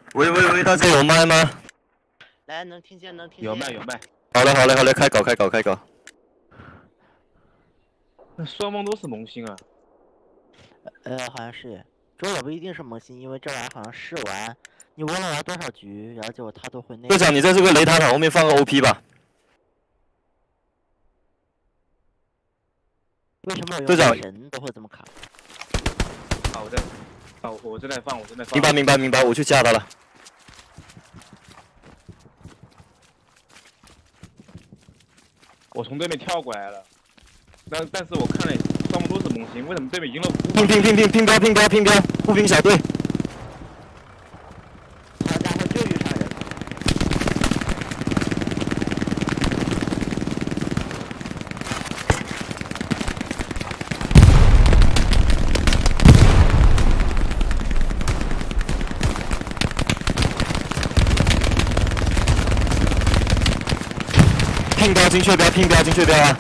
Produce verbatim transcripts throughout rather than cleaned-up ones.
喂喂喂，大家有麦吗？ 来，能听见，能听见。 有麦有麦。 好嘞好嘞好嘞，开搞开搞开搞。 那双方都是萌新啊。 呃，好像是，这也不一定是萌新，因为这玩意儿好像试玩，你无论玩多少局，然后结果他都会那。 队长，你在这个雷塔塔后面放个 O P 吧。 为什么我队长用神都会这么卡？ 啊，我在，啊，我正在放，我正在放。 明白明白明白，我去加他了。 我从对面跳过来了，但但是我看了双方都是萌新，为什么对面赢了五？ 拼拼拼拼拼标拼标拼标，步兵小队。 好家伙，就遇上人了。 拼标精确标拼标精确标啊！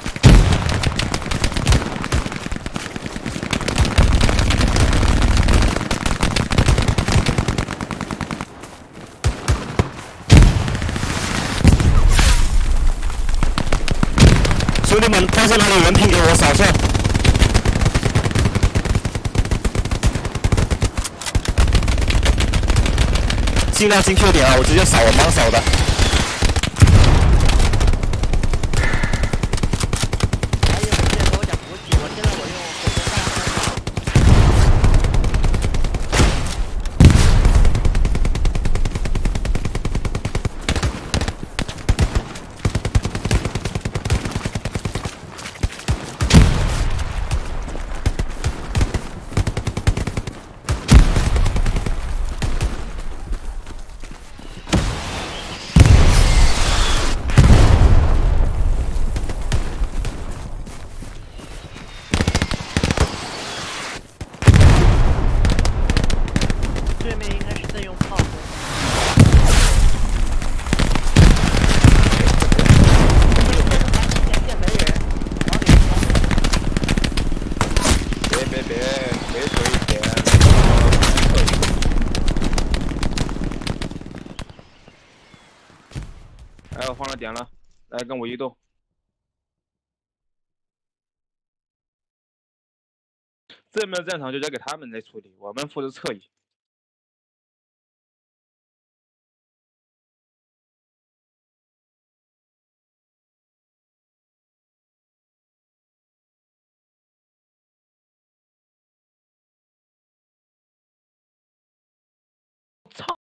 兄弟们，发现哪里有人拼给我扫射！尽量精确点啊！我直接扫，我盲扫的。 还有人给我讲补给，我现在我用火箭弹扫。对面应该是在用炮轰。前线没人，往里冲。 别别别，没水一点。哎，我放了点了，来跟我移动。这面的战场就交给他们来处理，我们负责侧翼。操！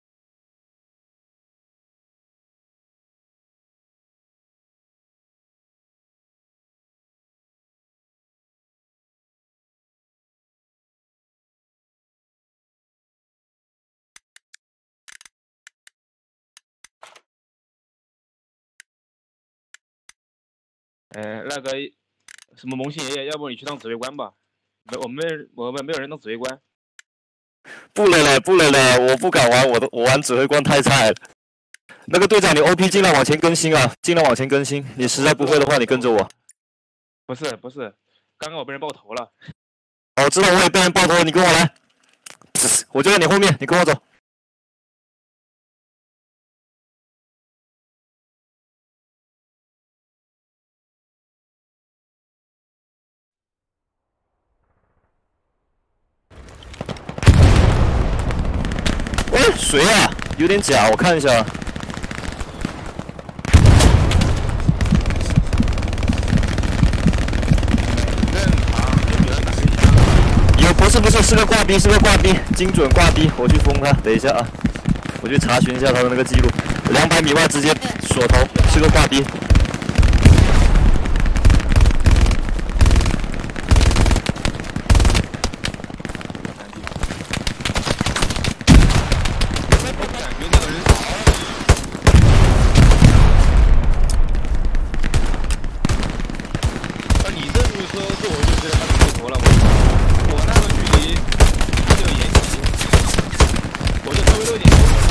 呃，那个什么萌新爷爷，要不你去当指挥官吧？没，我们我们没有人当指挥官。 不了了不了了，我不敢玩，我的我玩指挥官太菜了。那个队长，你 O P 尽量往前更新啊，尽量往前更新。你实在不会的话，你跟着我。 不是不是，刚刚我被人爆头了。 哦，我知道我也被人爆头了，你跟我来。我就在你后面，你跟我走。喂，谁啊？有点假，我看一下。有，不是不是，是个挂逼，是个挂逼，精准挂逼，我去封他。等一下啊，我去查询一下他的那个记录，两百米外直接锁头，是个挂逼。 我就稍微漏一点。